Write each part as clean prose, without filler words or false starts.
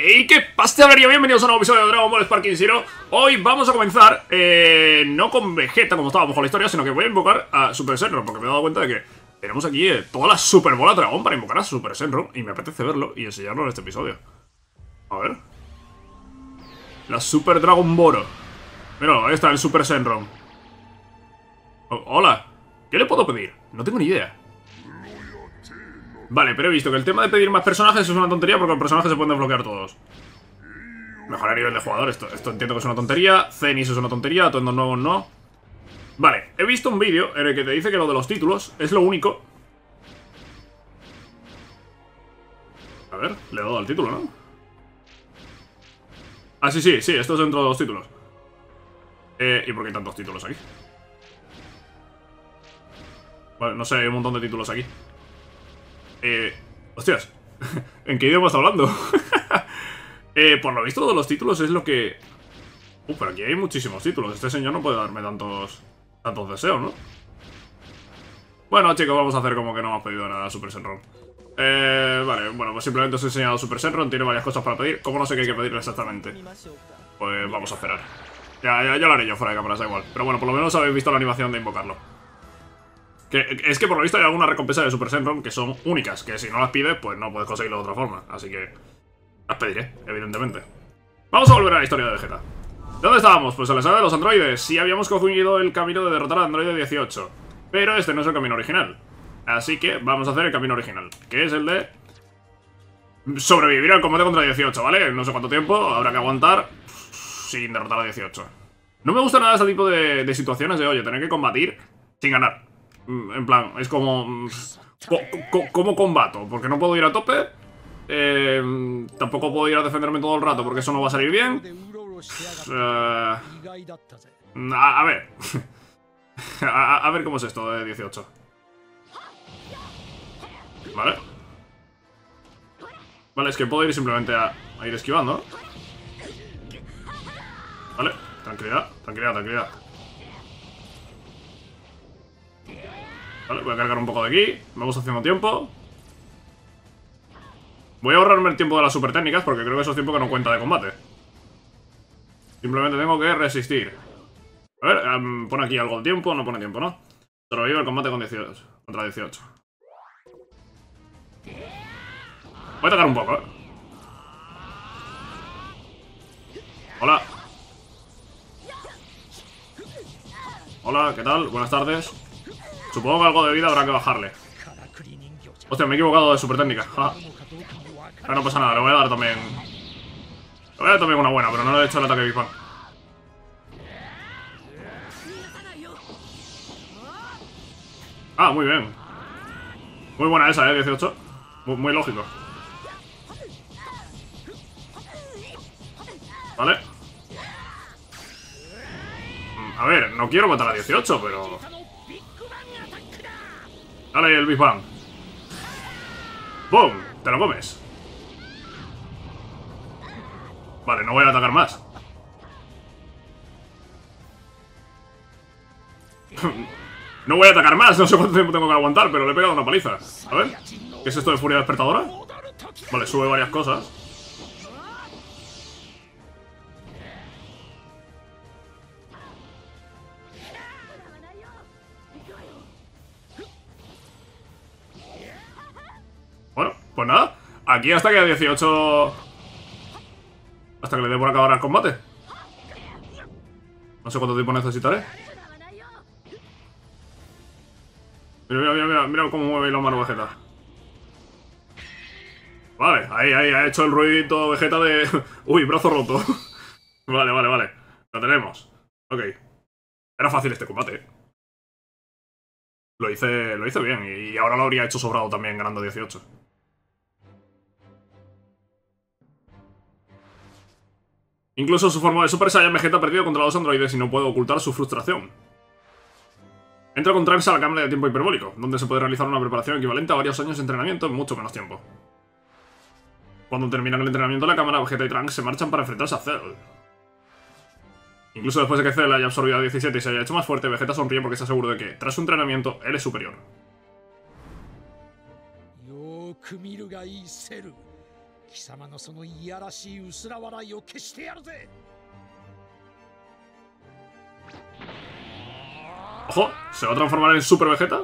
¡Hey! ¿Qué pastelería? Bienvenidos a un nuevo episodio de Dragon Ball Sparking Zero. Hoy vamos a comenzar, no con Vegeta como estábamos con la historia, sino que voy a invocar a Super Senron, porque me he dado cuenta de que tenemos aquí toda la Super Bola Dragón para invocar a Super Senron, y me apetece verlo y enseñarlo en este episodio. A ver. La Super Dragon Boro. Mira, ahí está el Super Senron. Hola. ¿Qué le puedo pedir? No tengo ni idea. Vale, pero he visto que el tema de pedir más personajes es una tontería porque los personajes se pueden desbloquear todos. Mejorar a nivel de jugador, esto entiendo que es una tontería. Zenith es una tontería, atuendos nuevos no. Vale, he visto un vídeo en el que te dice que lo de los títulos es lo único. A ver, le he dado al título, ¿no? Ah, sí, esto es dentro de los títulos. ¿Y por qué hay tantos títulos aquí? Vale, no sé, hay un montón de títulos aquí. Hostias, ¿en qué idioma está hablando? Por lo visto lo de los títulos es lo que... pero aquí hay muchísimos títulos. Este señor no puede darme tantos deseos, ¿no? Bueno, chicos, vamos a hacer como que no hemos pedido nada a Super Senron. Vale, bueno, pues simplemente os he enseñado a Super Senron. Tiene varias cosas para pedir. ¿Cómo no sé qué hay que pedirle exactamente? Pues vamos a esperar. Ya lo haré yo fuera de cámaras, da igual. Pero bueno, por lo menos habéis visto la animación de invocarlo. Es que por lo visto hay alguna recompensa de Super Senron que son únicas, que si no las pides, pues no puedes conseguirlo de otra forma. Así que las pediré, evidentemente. Vamos a volver a la historia de Vegeta. ¿Dónde estábamos? Pues en la saga de los androides. Sí habíamos cogido el camino de derrotar al androide 18, pero este no es el camino original. Así que vamos a hacer el camino original, que es el de sobrevivir al combate contra 18, ¿vale? No sé cuánto tiempo habrá que aguantar sin derrotar a 18. No me gusta nada ese tipo de situaciones de, oye, tener que combatir sin ganar. En plan, es como... ¿Cómo combato? Porque no puedo ir a tope. Tampoco puedo ir a defenderme todo el rato porque eso no va a salir bien. A ver. a ver cómo es esto de 18. Vale. Vale, es que puedo ir simplemente a ir esquivando. Vale, tranquilidad. Vale, voy a cargar un poco de aquí. Vamos haciendo tiempo. Voy a ahorrarme el tiempo de las super técnicas porque creo que eso es tiempo que no cuenta de combate. Simplemente tengo que resistir. A ver, pone aquí algo de tiempo. No pone tiempo, ¿no? Sobrevive el combate con 18, contra 18. Voy a atacar un poco, ¿eh? Hola. Hola, ¿qué tal? Buenas tardes. Supongo que algo de vida habrá que bajarle. Hostia, me he equivocado de super técnica. Pero no pasa nada, le voy a dar también... Le voy a dar también una buena, pero no le he hecho el ataque Big Bang. Ah, muy bien. Muy buena esa, 18. Muy lógico. Vale. A ver, no quiero matar a 18, pero... Dale el Big Bang. ¡Bum! Te lo comes. Vale, no voy a atacar más. No voy a atacar más, no sé cuánto tiempo tengo que aguantar, pero le he pegado una paliza. A ver, ¿qué es esto de furia despertadora? Vale, sube varias cosas. Bueno, pues nada. Aquí hasta que a 18... Hasta que le dé por acabar el combate. No sé cuánto tiempo necesitaré. Mira cómo mueve la mano Vegeta. Vale, ahí ha hecho el ruidito Vegeta de... Uy, brazo roto. Vale. Lo tenemos. Ok. Era fácil este combate. Lo hice bien. Y ahora lo habría hecho sobrado también ganando 18. Incluso su forma de Super Saiyan Vegeta ha perdido contra los androides y no puede ocultar su frustración. Entra con Trunks a la cámara de tiempo hiperbólico, donde se puede realizar una preparación equivalente a varios años de entrenamiento en mucho menos tiempo. Cuando terminan el entrenamiento de la cámara, Vegeta y Trunks se marchan para enfrentarse a Cell. Incluso después de que Cell haya absorbido a 17 y se haya hecho más fuerte, Vegeta sonríe porque está seguro de que, tras su entrenamiento, él es superior. 貴様のそのいやらしい薄ら笑いを消してやるぜ。 Ojo, ¿se va a transformar en Super Vegeta?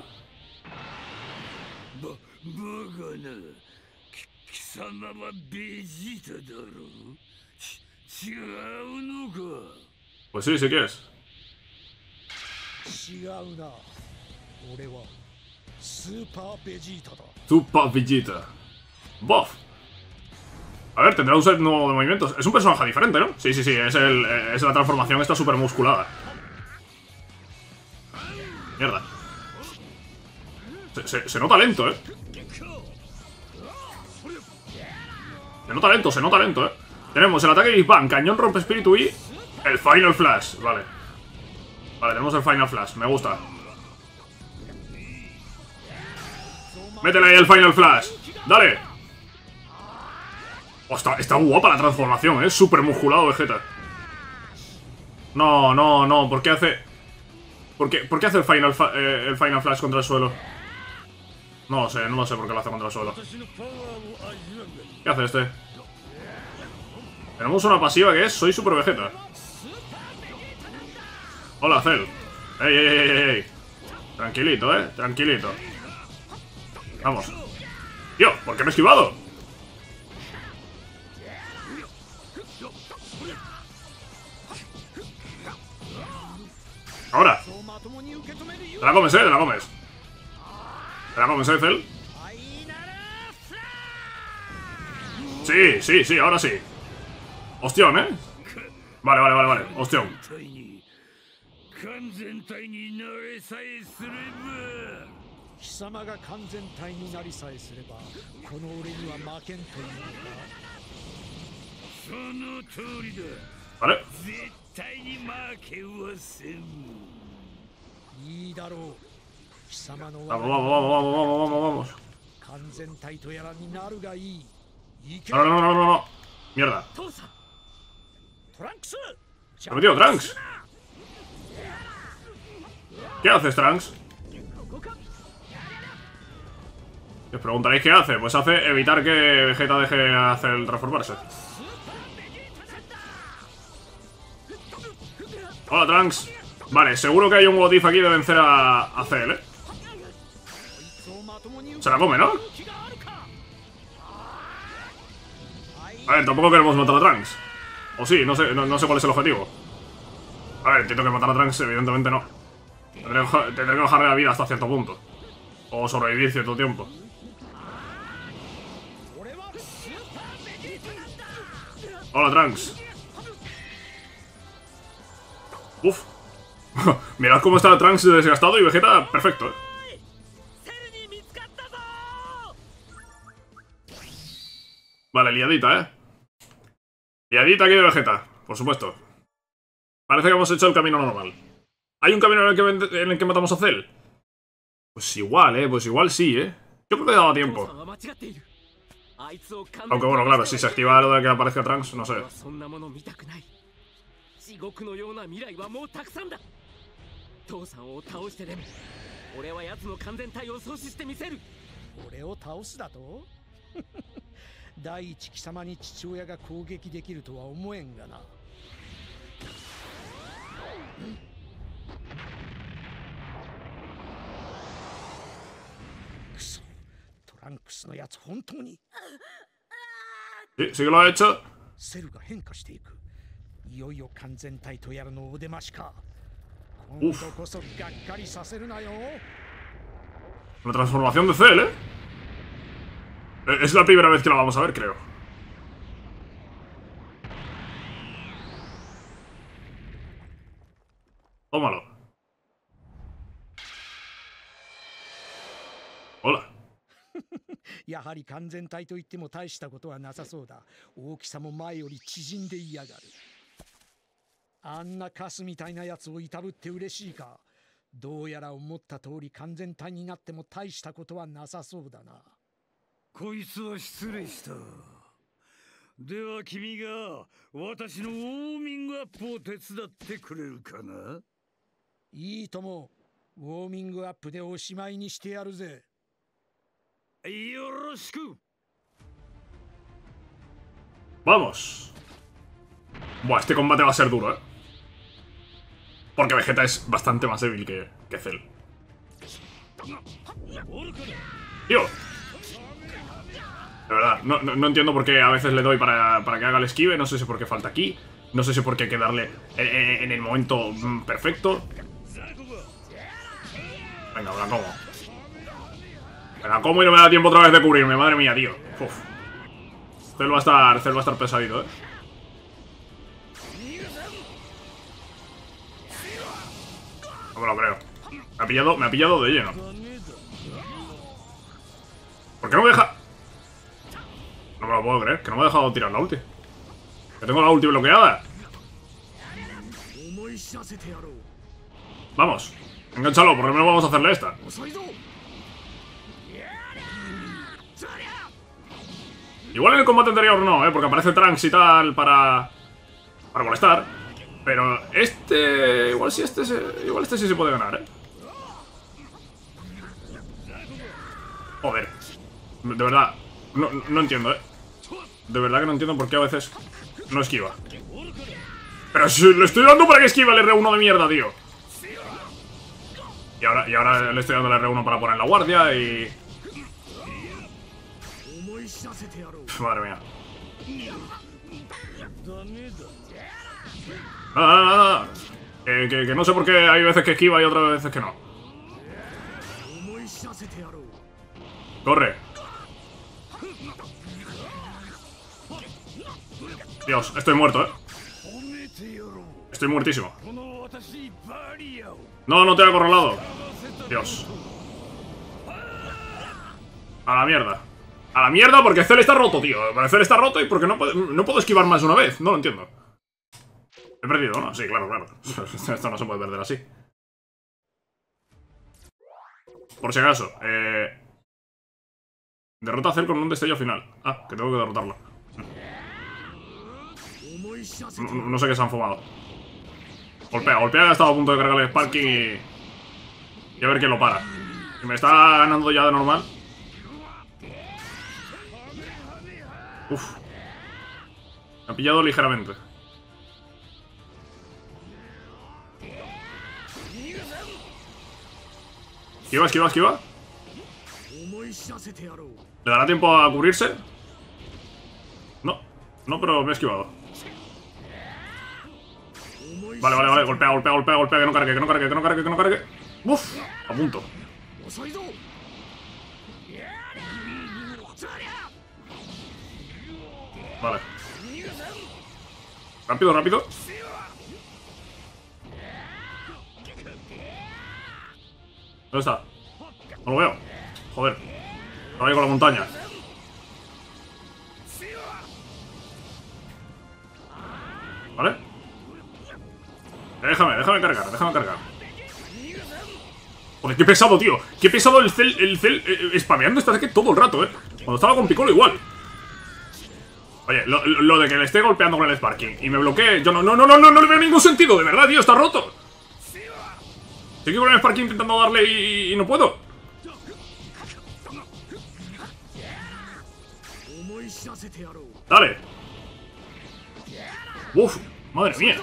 バカな。貴様はベジータだろう。違うのか。 Pues sí, si quieres. 違うな。俺はスーパーベジータだ。 Super Vegeta. Buff. A ver, tendrá un set nuevo de movimientos. Es un personaje diferente, ¿no? Sí, sí, sí. Es la transformación esta super musculada. Mierda. Se nota lento, ¿eh? Se nota lento, ¿eh? Tenemos el ataque Big Bang, cañón rompe espíritu y el Final Flash. Vale. Vale, tenemos el Final Flash. Me gusta. Métele ahí el Final Flash. Dale. Oh, está guapa la transformación, ¿eh? Súper musculado Vegeta. No, no, no. ¿Por qué hace...? ¿Por qué hace el Final Flash contra el suelo? No lo sé por qué lo hace contra el suelo. ¿Qué hace este? Tenemos una pasiva que es Soy Super Vegeta. Hola, Cell. Ey, ey, ey, ey, ey. Tranquilito, tranquilito. Vamos. Tío, ¿por qué me he esquivado? Ahora. Te la comes, te la comes. Te la comes, Cell. Sí, sí, sí, ahora sí. Ostión, ¿eh? Vale, vale, vale, vale. Ostión. Vale. Vamos, vamos, vamos, vamos, vamos, vamos, vamos. No, no, no, no, no. Mierda. ¿Se ha metido Trunks? ¿Qué haces, Trunks? ¿Os preguntaréis qué hace? Pues hace evitar que Vegeta deje de hacer el transformarse. Hola, Trunks. Vale, seguro que hay un what if aquí de vencer a Cell, ¿eh? Se la come, ¿no? A ver, tampoco queremos matar a Trunks. O sí, no sé cuál es el objetivo. A ver, entiendo que matar a Trunks, evidentemente no. Tendré que bajarle la vida hasta cierto punto. O sobrevivir cierto tiempo. Hola, Trunks. Uf. Mirad cómo está Trunks desgastado y Vegeta perfecto, ¿eh? Vale, liadita, ¿eh? Liadita aquí de Vegeta, por supuesto. Parece que hemos hecho el camino normal. ¿Hay un camino en el que matamos a Cell? Pues igual, pues igual sí, Yo creo que daba tiempo. Aunque bueno, claro, si se activa lo de que aparezca Trunks, no sé. Sí, sí que lo ha hecho. Uf. Una transformación de Cell, Es la primera vez que la vamos a ver, creo. Tómalo. Hola. やはり完全体といっても大したことはなさそうだ。大きさも前より縮んでいやがる。あんなカスみたいなやつをいたぶって嬉しいか。どうやら思った通り完全体になっても大したことはなさそうだな。 こいつは失礼した。では君が私のウォーミングアップを手伝ってくれるかな？ いいとも。ウォーミングアップでおしまいにしてやるぜ。 よろしく。 Vamos. Buah, este combate va a ser duro, porque Vegeta es bastante más débil que Cell. Tío. De verdad, no entiendo por qué a veces le doy para que haga el esquive. No sé si es porque falta aquí. No sé si es porque hay que darle en el momento perfecto. Venga, me la como. Me la como y no me da tiempo otra vez de cubrirme. Madre mía, tío. Uf. Cell va a estar pesadito, No me lo creo. Me ha pillado de lleno. ¿Por qué no me deja? No me lo puedo creer, que no me ha dejado tirar la ulti. Que tengo la ulti bloqueada. Vamos, engánchalo, porque no vamos a hacerle esta. Igual en el combate anterior no, porque aparece Trunks y tal para molestar. Pero este... Igual este sí se puede ganar, Joder. De verdad, no entiendo, De verdad que no entiendo por qué a veces no esquiva. Pero si le estoy dando para que esquiva el R1 de mierda, tío. Y ahora le estoy dando el R1 para poner la guardia y... Madre mía. Nada. Que no sé por qué hay veces que esquiva y otras veces que no. Corre. Dios, estoy muerto, Estoy muertísimo. No te he acorralado. Dios. A la mierda. A la mierda porque Cell está roto, tío. Cell está roto y porque no puedo esquivar más de una vez. No lo entiendo. He perdido, ¿no? Sí, claro. Esto no se puede perder así. Por si acaso, derrota a Cell con un destello final. Ah, que tengo que derrotarlo. No sé qué se han fumado. Golpea, que ha estado a punto de cargar el Sparking y a ver quién lo para. Si me está ganando ya de normal. Uf. Me ha pillado ligeramente. Esquiva. ¿Le dará tiempo a cubrirse? No, pero me he esquivado. Vale. Golpea. Que no cargue. Uf, a punto. Vale. Rápido. ¿Dónde está? No lo veo. Joder. Estaba ahí con la montaña. ¿Vale? Déjame cargar. Joder, qué pesado, tío. Qué pesado el Cell spameando este ataque todo el rato, Cuando estaba con Piccolo igual. Oye, lo de que le esté golpeando con el Sparking y me bloquee, yo no le veo ningún sentido, de verdad, tío, está roto. Estoy aquí con el Sparking intentando darle y no puedo. Dale. Uf, madre mía.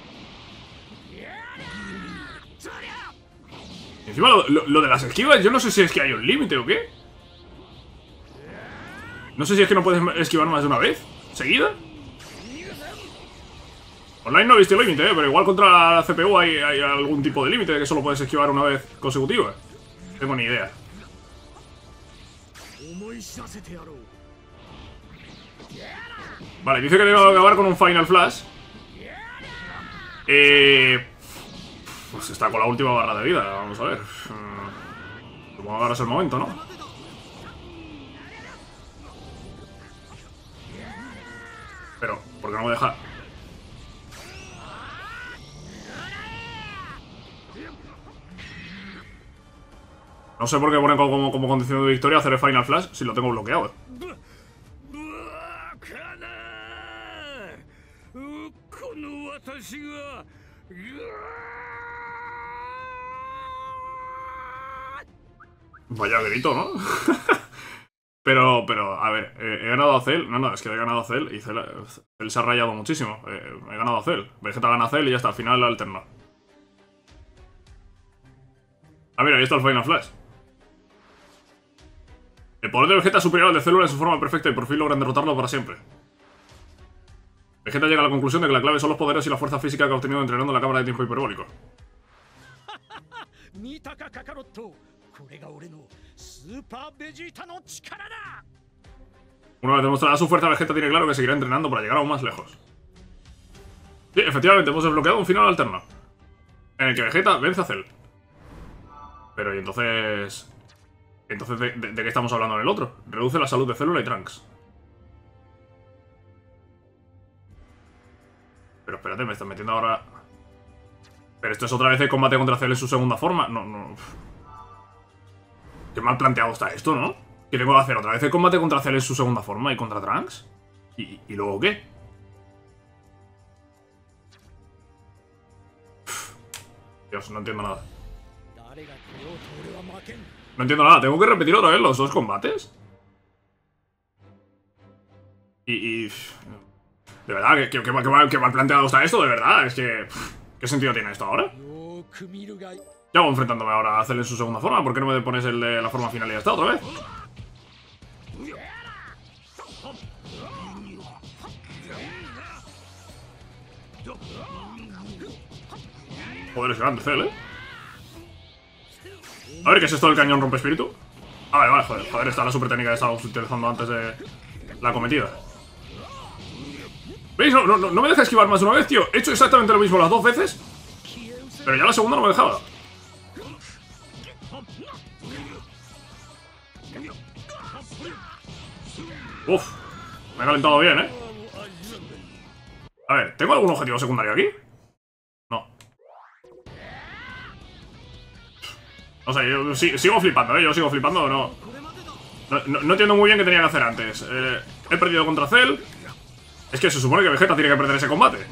Encima lo de las esquivas, yo no sé si es que hay un límite o qué. No sé si es que no puedes esquivar más de una vez seguida. Online no he visto límite, pero igual contra la CPU hay algún tipo de límite de que solo puedes esquivar una vez consecutiva. No tengo ni idea. Vale, dice que tengo que acabar con un Final Flash. Pues está con la última barra de vida, vamos a ver. Supongo que ahora es el momento, ¿no? Pero, ¿por qué no me deja? No sé por qué pone como condición de victoria hacer el Final Flash si lo tengo bloqueado. Vaya grito, ¿no? Pero, a ver, he ganado a Cell. No, es que he ganado a Cell y Cell se ha rayado muchísimo. He ganado a Cell. Vegeta gana a Cell y ya está, al final alterno. Ah, mira, ahí está el Final Flash. El poder de Vegeta es superior al de Célula en su forma perfecta y por fin logran derrotarlo para siempre. Vegeta llega a la conclusión de que la clave son los poderes y la fuerza física que ha obtenido entrenando en la cámara de tiempo hiperbólico. Una vez demostrada su fuerza, Vegeta tiene claro que seguirá entrenando para llegar aún más lejos. Sí, efectivamente, hemos desbloqueado un final alterno, en el que Vegeta vence a Cell. Pero, ¿y entonces...? ¿Entonces de qué estamos hablando en el otro? Reduce la salud de Célula y Trunks. Pero espérate, me estás metiendo ahora... Pero esto es otra vez el combate contra Cell en su segunda forma. No... Qué mal planteado está esto, ¿no? ¿Qué tengo que hacer? ¿Otra vez el combate contra Cell en su segunda forma y contra Trunks? ¿Y luego qué? Dios, no entiendo nada. No entiendo nada, ¿tengo que repetir otra vez los dos combates? De verdad, qué mal planteado está esto, de verdad. Es que... ¿Qué sentido tiene esto ahora? Ya voy enfrentándome ahora a Cell en su segunda forma. ¿Por qué no me pones el de la forma final y ya está otra vez? Joder, es grande Cell, ¿eh? A ver, ¿qué es esto del cañón rompe espíritu? Ah, vale, joder, esta es la super técnica que estábamos utilizando antes de la cometida. ¿Veis? No me deja esquivar más de una vez, tío. He hecho exactamente lo mismo las dos veces, pero ya la segunda no me dejaba. Uf, me he calentado bien, ¿eh? A ver, ¿tengo algún objetivo secundario aquí? No. O sea, yo sigo flipando, ¿eh? Yo sigo flipando, no entiendo muy bien qué tenía que hacer antes. He perdido contra Cell. Es que se supone que Vegeta tiene que perder ese combate.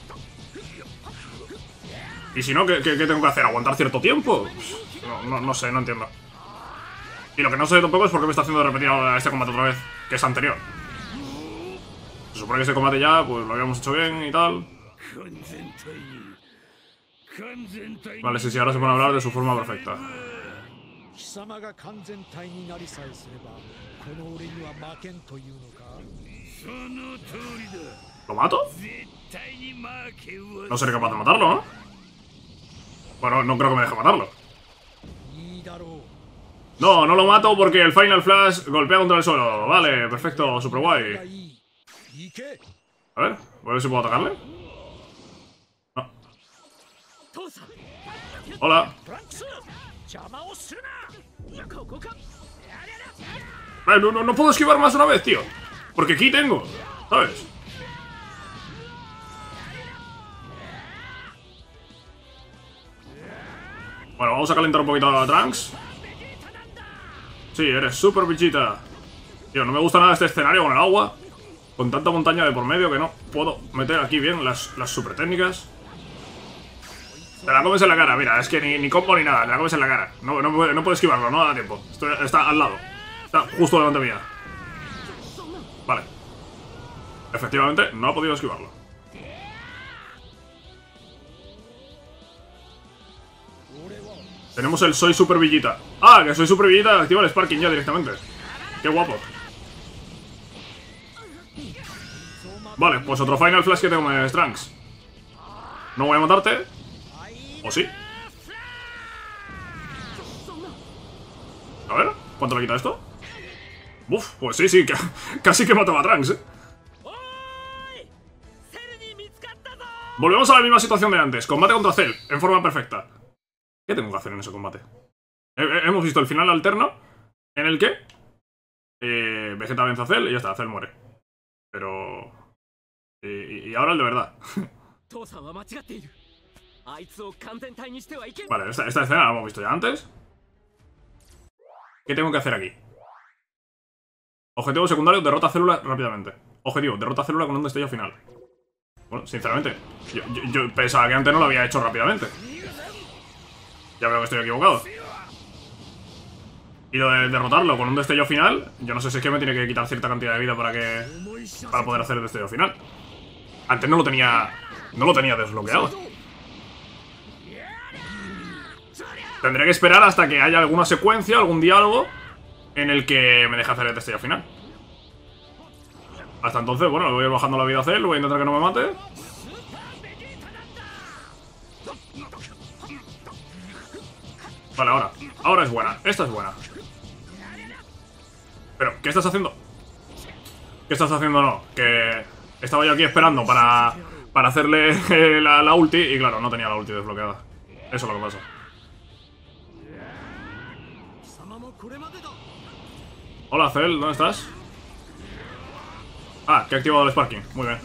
Y si no, ¿qué tengo que hacer? ¿Aguantar cierto tiempo? No sé, no entiendo. Y lo que no sé tampoco es por qué me está haciendo repetir este combate otra vez, que es anterior. Se supone que ese combate ya, pues lo habíamos hecho bien y tal. Vale, sí, ahora se pone a hablar de su forma perfecta. ¿Lo mato? No seré capaz de matarlo, ¿no? Bueno, no creo que me deje matarlo. No lo mato porque el Final Flash golpea contra el suelo. Vale, perfecto, super guay. A ver, voy a ver si puedo atacarle. No. Hola. No puedo esquivar más una vez, tío. Porque aquí tengo, ¿sabes? Bueno, vamos a calentar un poquito a Trunks. Sí, eres Super Vegeta. Tío, no me gusta nada este escenario con el agua. Con tanta montaña de por medio que no puedo meter aquí bien las super técnicas. Te la comes en la cara, mira, es que ni combo ni nada, te la comes en la cara. No puedo esquivarlo, no da tiempo. Está al lado. Está justo delante mía. Vale. Efectivamente, no ha podido esquivarlo. Tenemos el Soy Super Vegeta. Ah, que soy Super Vegeta, activa el Sparking ya directamente. Qué guapo. Vale, pues otro Final Flash que tengo en Trunks. No voy a matarte. ¿O sí? A ver, ¿cuánto le quita esto? Uf, pues sí, casi que mataba a Trunks, Volvemos a la misma situación de antes. Combate contra Cell, en forma perfecta. ¿Qué tengo que hacer en ese combate? Hemos visto el final alterno, en el que Vegeta vence a Cell y ya está, Cell muere. Pero... Y ahora el de verdad. Vale, esta escena la hemos visto ya antes. ¿Qué tengo que hacer aquí? Objetivo secundario, derrota a Célula rápidamente. Objetivo, derrota a Célula con un destello final. Bueno, sinceramente, yo pensaba que antes no lo había hecho rápidamente. Ya veo que estoy equivocado. Y lo de derrotarlo con un destello final, yo no sé si es que me tiene que quitar cierta cantidad de vida para poder hacer el destello final. Antes no lo tenía desbloqueado. Tendré que esperar hasta que haya alguna secuencia, algún diálogo en el que me deje hacer el destello final. Hasta entonces, bueno, le voy a ir bajando la vida a Cell, voy a intentar que no me mate. Vale, ahora es buena, esta es buena. Pero, ¿qué estás haciendo? ¿Qué estás haciendo? No, que estaba yo aquí esperando para hacerle la ulti. Y claro, no tenía la ulti desbloqueada. Eso es lo que pasa. Hola, Cell, ¿dónde estás? Ah, que he activado el Sparking, muy bien.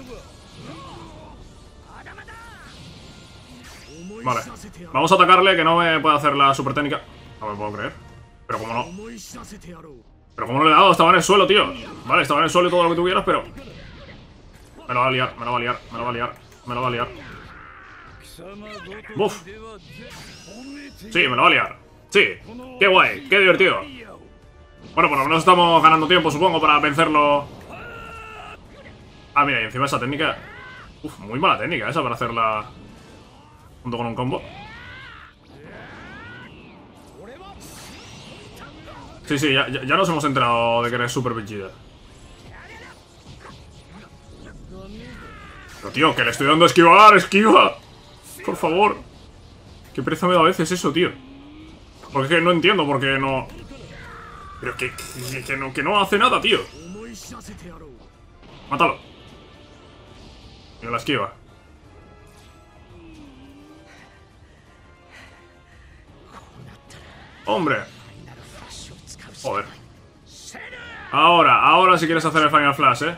Vale, vamos a atacarle, que no me puede hacer la super técnica. No me puedo creer. Pero como no. Pero como no le he dado, estaba en el suelo, tío. Vale, estaba en el suelo y todo lo que tuvieras, pero... Me lo va a liar, me lo va a liar, me lo va a liar, me lo va a liar. Buf. Sí, me lo va a liar. Sí, qué guay, qué divertido. Bueno, por lo menos estamos ganando tiempo, supongo, para vencerlo. Ah, mira, y encima esa técnica... Uf, muy mala técnica esa para hacerla junto con un combo. Sí, sí, ya nos hemos enterado de que eres super Vegeta. Pero tío, que le estoy dando a esquivar, esquiva. Por favor. Qué pereza me da a veces eso, tío. Porque es que no entiendo por qué no... Pero que no hace nada, tío. Mátalo. Y la esquiva. Hombre. Joder. Ahora si quieres hacer el Final Flash, ¿eh?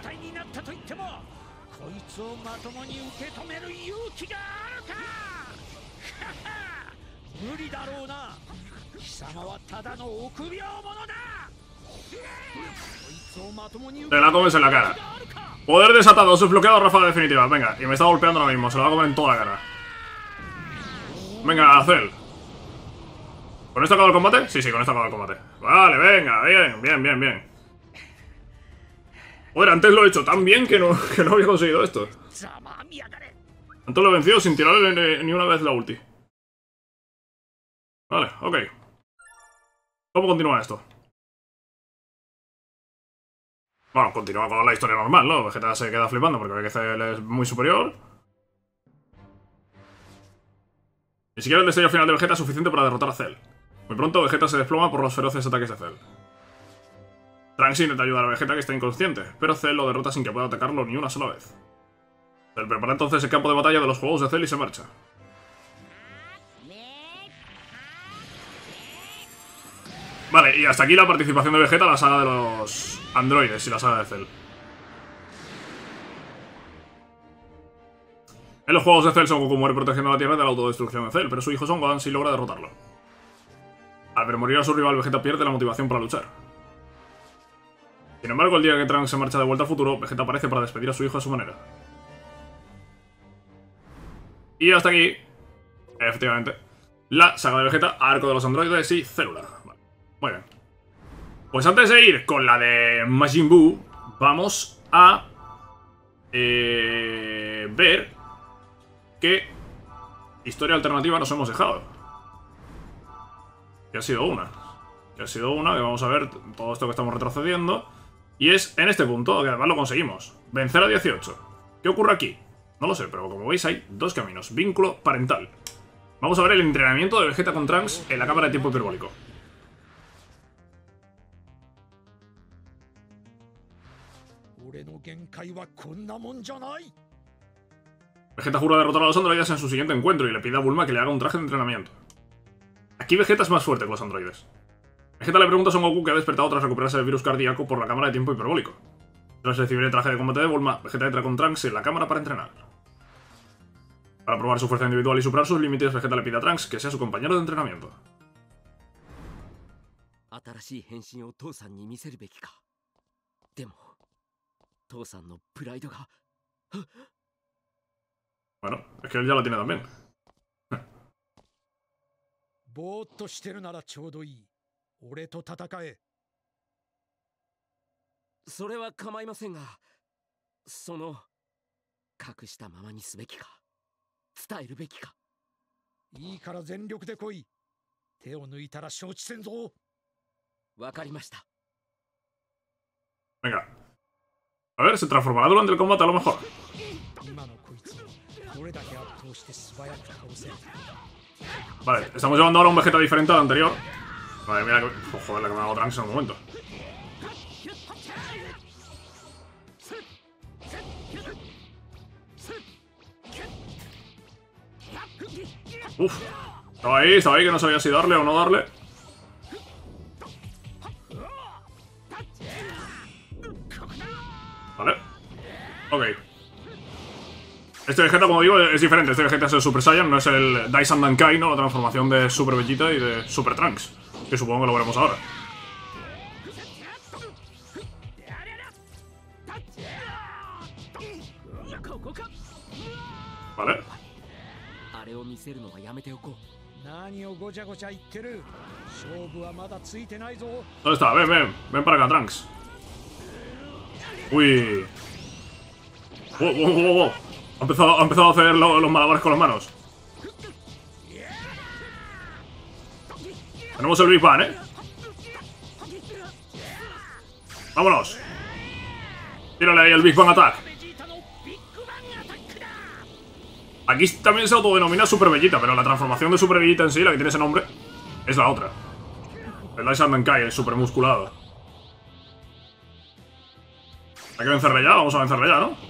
Te la comes en la cara. Poder desatado, desbloqueado, ráfaga definitiva. Venga, y me está golpeando ahora mismo. Se lo va a comer en toda la cara. Venga, Cell. ¿Con esto acaba el combate? Sí, con esto acaba el combate. Vale, venga, bien. Joder, antes lo he hecho tan bien que no había conseguido esto. Antes lo he vencido sin tirarle ni una vez la ulti. Vale, ok. ¿Cómo continúa esto? Bueno, continúa con la historia normal, ¿no? Vegeta se queda flipando porque ve que Cell es muy superior. Ni siquiera el destello final de Vegeta es suficiente para derrotar a Cell. Muy pronto Vegeta se desploma por los feroces ataques de Cell. Trunks intenta ayudar a Vegeta, que está inconsciente, pero Cell lo derrota sin que pueda atacarlo ni una sola vez. Cell prepara entonces el campo de batalla de los juegos de Cell y se marcha. Vale, y hasta aquí la participación de Vegeta en la saga de los androides y la saga de Cell. En los juegos de Cell, Son Goku muere protegiendo la Tierra de la autodestrucción de Cell, pero su hijo Son Gohan sí logra derrotarlo. Al ver morir a su rival, Vegeta pierde la motivación para luchar. Sin embargo, el día que Trunks se marcha de vuelta al futuro, Vegeta aparece para despedir a su hijo a su manera. Y hasta aquí, efectivamente, la saga de Vegeta, Arco de los Androides y Célula. Vale, muy bien. Pues antes de ir con la de Majin Buu, vamos a ver qué historia alternativa nos hemos dejado. Que ha sido una. Que vamos a ver todo esto que estamos retrocediendo. Y es en este punto, que además lo conseguimos. Vencer a 18. ¿Qué ocurre aquí? No lo sé, pero como veis hay dos caminos. Vínculo parental. Vamos a ver el entrenamiento de Vegeta con Trunks en la cámara de tiempo hiperbólico. Vegeta jura derrotar a los androides en su siguiente encuentro y le pide a Bulma que le haga un traje de entrenamiento. Aquí Vegeta es más fuerte que los androides. Vegeta le pregunta a Son Goku que ha despertado tras recuperarse del virus cardíaco por la cámara de tiempo hiperbólico. Tras recibir el traje de combate de Bulma, Vegeta entra con Trunks en la cámara para entrenar. Para probar su fuerza individual y superar sus límites, Vegeta le pide a Trunks que sea su compañero de entrenamiento. Bueno, es que él ya la tiene también. 俺と戦え。 それは構いませんが、その隠したままにすべきか伝えるべきか。 いいから全力で来い。手を抜いたら承知せんぞ。 わかりました。 Venga. A ver, se transformará durante el combate a lo mejor. 今のこいつをどれだけ圧倒して素早く倒せる。 Vale, estamos llevando ahora un Vegeta diferente al anterior. Madre mía, oh, joder, la que me ha dado Trunks en un momento. Uf, estaba ahí que no sabía si darle o no darle. Vale. Ok. Este Vegeta, como digo, es diferente. Este Vegeta es el Super Saiyan, no es el Daisen Dankai, ¿no? La transformación de Super Vegeta y de Super Trunks, que supongo que lo veremos ahora. Vale. ¿Dónde está? Ven para acá, Trunks. Uy. Wow. Ha empezado a hacer los malabares con las manos. Tenemos el Big Bang, ¿eh? ¡Vámonos! Tírale ahí el Big Bang Attack. Aquí también se autodenomina Super Vegeta, pero la transformación de Super Vegeta en sí, la que tiene ese nombre, es la otra. El Daisen Dankai, el super musculado. Hay que vencerle ya, vamos a vencerle ya, ¿no?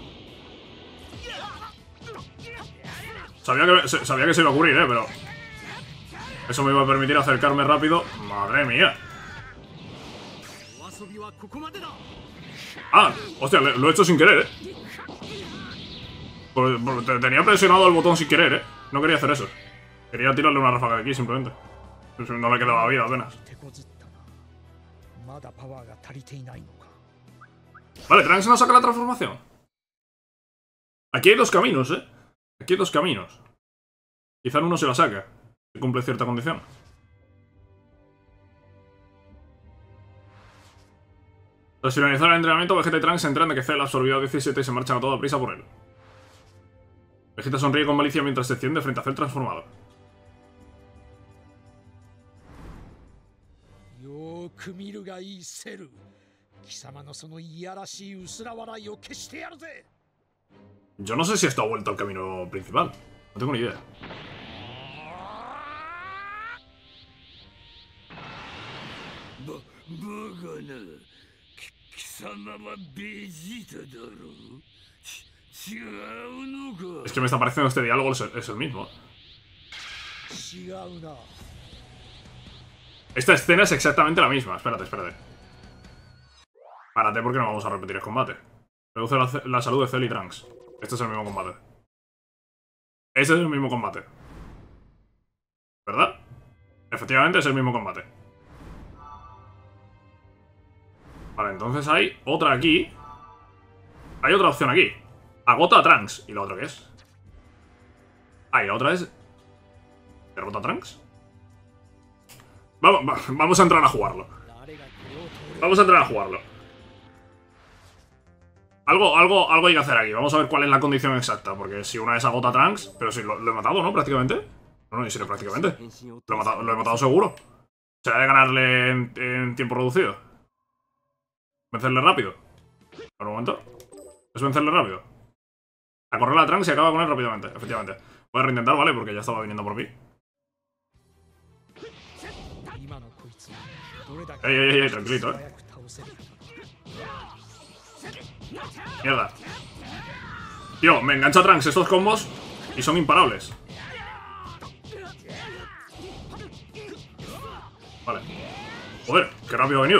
Sabía que se iba a ocurrir, pero eso me iba a permitir acercarme rápido. ¡Madre mía! Ah, hostia, lo he hecho sin querer, Porque tenía presionado el botón sin querer, No quería hacer eso. Quería tirarle una ráfaga de aquí, simplemente. No le quedaba vida apenas. Vale, Trunks no saca la transformación. Aquí hay dos caminos, Aquí hay dos caminos. Quizá en uno se la saca, si cumple cierta condición. Tras finalizar el entrenamiento, Vegeta y Trunks se enteran de que Cell absorbió a 17 y se marchan a toda prisa por él. Vegeta sonríe con malicia mientras se extiende frente a Cell transformado. Yo no sé si esto ha vuelto al camino principal. No tengo ni idea. Es que me está pareciendo este diálogo es el mismo. Esta escena es exactamente la misma. Espérate. Párate porque no vamos a repetir el combate. Reduce la salud de Cell y Trunks. Este es el mismo combate. Este es el mismo combate. ¿Verdad? Efectivamente es el mismo combate. Vale, entonces hay otra aquí. Hay otra opción aquí. Agota a Trunks. ¿Y la otra qué es? Ah, y la otra es... ¿Derrota a Trunks? Vamos a entrar a jugarlo. Algo hay que hacer aquí. Vamos a ver cuál es la condición exacta. Porque si una es agota a Trunks... Pero si lo he matado, ¿no? Prácticamente. No, ni siquiera prácticamente. Lo he matado seguro. Será de ganarle en tiempo reducido. Vencerle rápido. Por un momento. Es vencerle rápido. A correr a Trunks y acaba con él rápidamente. Efectivamente. Voy a reintentar, ¿vale? Porque ya estaba viniendo por mí. Ey, tranquilito, Mierda. Tío, me engancha Trunks estos combos y son imparables. Vale. Joder, qué rápido ha venido.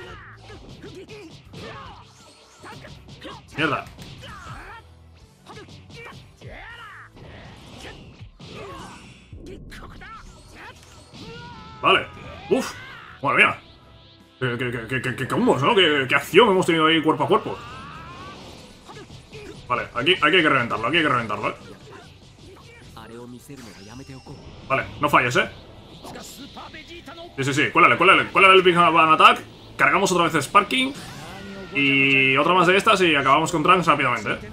Mierda. Vale. Uf. Madre mía. ¿Qué combos, ¿no? ¿Qué acción hemos tenido ahí cuerpo a cuerpo? Vale, aquí hay que reventarlo, Vale, no falles, Sí, sí, sí, cuélale el Big Bang Attack. Cargamos otra vez Sparking. Y otra más de estas y acabamos con Trunks rápidamente, ¿eh?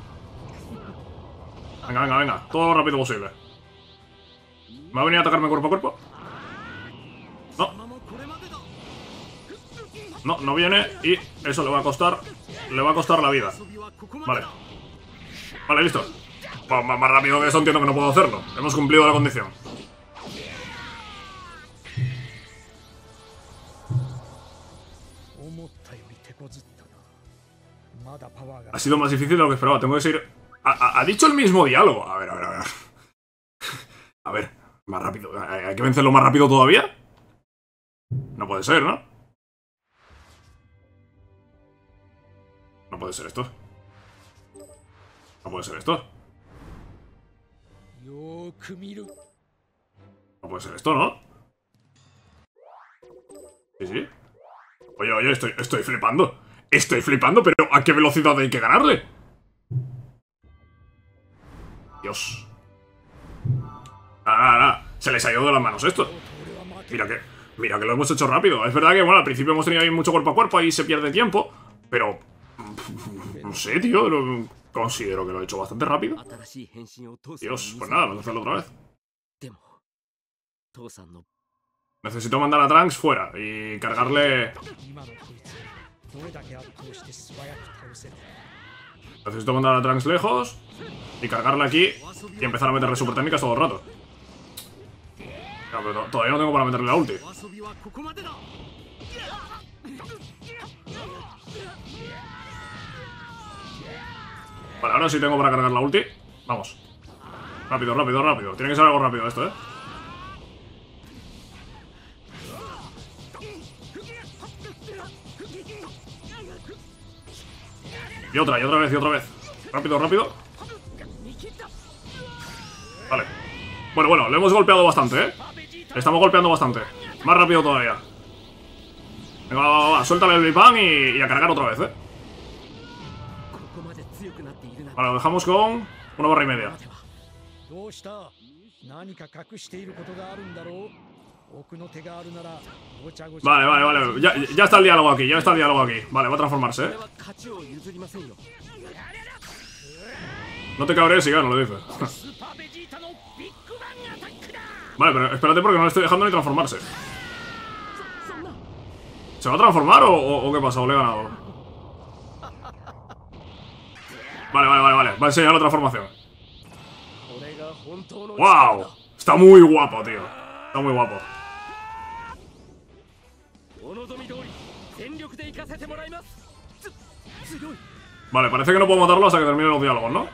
Venga, venga, venga. Todo lo rápido posible. ¿Me va a venir a atacarme cuerpo a cuerpo? No. No, no viene y eso le va a costar. Le va a costar la vida. Vale. Vale, listo. Más rápido que eso entiendo que no puedo hacerlo. Hemos cumplido la condición. Ha sido más difícil de lo que esperaba. Tengo que seguir... Ha dicho el mismo diálogo. A ver, a ver, a ver. A ver, más rápido. ¿Hay que vencerlo más rápido todavía? No puede ser, ¿no? No puede ser esto. No puede ser esto. No puede ser esto, ¿no? Sí, sí. Oye, oye, estoy flipando. Estoy flipando, pero ¿a qué velocidad hay que ganarle? Dios. Se les ha ido de las manos esto. Mira que lo hemos hecho rápido. Es verdad que, bueno, al principio hemos tenido ahí mucho cuerpo a cuerpo, ahí se pierde tiempo. Pero... no sé, tío. Considero que lo he hecho bastante rápido. Dios, pues nada, vamos a hacerlo otra vez. Necesito mandar a Trunks fuera y cargarle... Necesito mandar a Trunks lejos y cargarle aquí y empezar a meterle super técnicas todo el rato. No, pero todavía no tengo para meterle la ulti. Vale, ahora sí tengo para cargar la ulti. Vamos. Rápido, rápido, rápido. Tiene que ser algo rápido esto, ¿eh? Y otra vez, y otra vez. Rápido, rápido. Vale. Bueno, bueno, le hemos golpeado bastante, ¿eh? Le estamos golpeando bastante. Más rápido todavía. Venga, va. Suéltale el Big Bang y a cargar otra vez, ¿eh? Vale, lo dejamos con 1,5 barras. Vale, vale, vale. Ya está el diálogo aquí, ya está el diálogo aquí. Vale, va a transformarse, ¿eh? No te cabrees si gano, lo dices. Vale, pero espérate porque no le estoy dejando ni transformarse. ¿Se va a transformar o qué pasa? ¿O le he ganado? Vale, vale, vale, vale. Va a enseñar la transformación. ¡Wow! Está muy guapo, tío. Está muy guapo. Vale, parece que no puedo matarlo hasta que termine los diálogos, ¿no?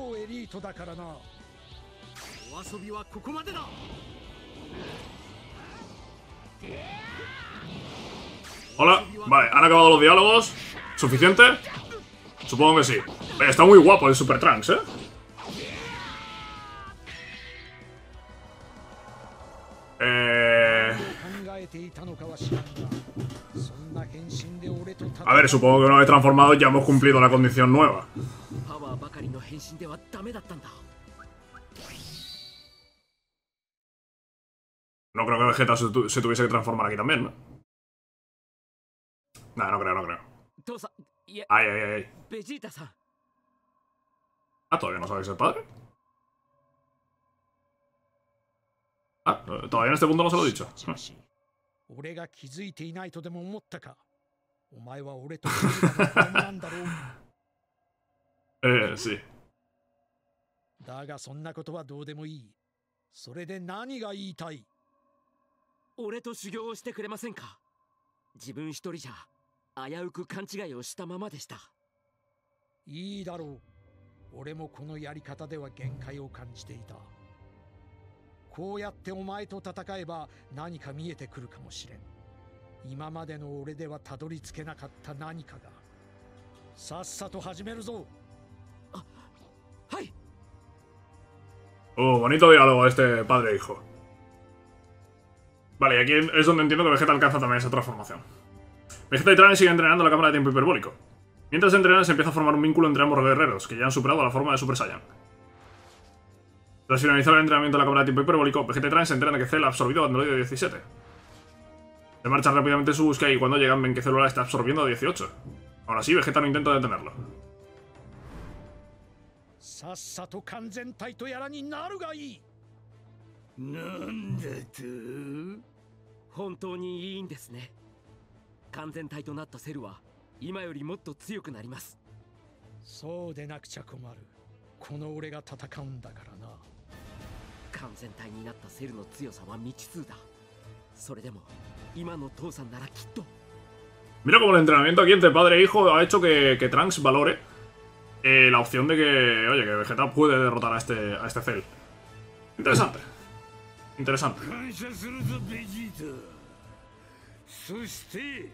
Hola. Vale, han acabado los diálogos. ¿Suficiente? Supongo que sí. Está muy guapo el Super Trunks, ¿eh? A ver, supongo que una vez transformado ya hemos cumplido la condición nueva. No creo que Vegeta se tuviese que transformar aquí también, ¿no? Nah, no creo, no creo. Ay, ay, ay. Ah, ¿todavía no sabéis el padre? Ah, todavía en este punto no se lo he dicho. Sí. Bonito diálogo este padre e hijo. Vale, y aquí es donde entiendo que Vegeta alcanza también esa transformación. Vegeta y Trunks siguen entrenando la cámara de tiempo hiperbólico. Mientras entrenan se empieza a formar un vínculo entre ambos guerreros, que ya han superado la forma de Super Saiyan. Tras finalizar el entrenamiento de la cámara de tiempo hiperbólico, Vegeta y Trunks se enteran de que Cell ha absorbido a Android 17. Se marchan rápidamente en su búsqueda y cuando llegan ven que Célula está absorbiendo a 18. Ahora sí, Vegeta no intenta detenerlo. さっさと完全体とやらになるがいい。 なんだと？ 本当にいいんですね。完全体となったセルは今よりもっと強くなります。 そうでなくちゃ困る。この俺が戦うんだからな。 完全体になったセルの強さは未知数だ。それでも今の父さんならきっと。 Mira como el entrenamiento aquí entre padre e hijo ha hecho que Trunks valore la opción de que, oye, que Vegeta puede derrotar a este Cell. Interesante. Interesante. 感謝するぞベジータ。そして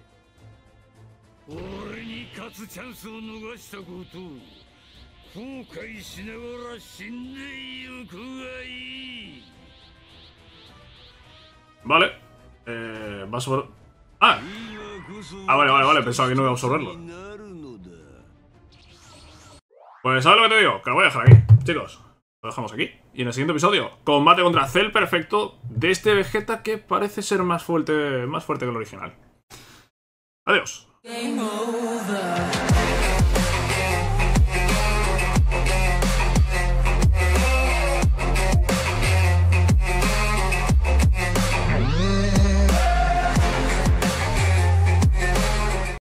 俺に勝つチャンスを逃したことを後悔しながら死んでゆくがいい。 Vale. Va a sobre... Ah. Vale. Pensaba que no iba a absorberlo. Pues, ¿sabes lo que te digo? Que lo voy a dejar aquí, chicos. Lo dejamos aquí. Y en el siguiente episodio, combate contra Cell perfecto de este Vegeta que parece ser más fuerte que el original. Adiós. Game over.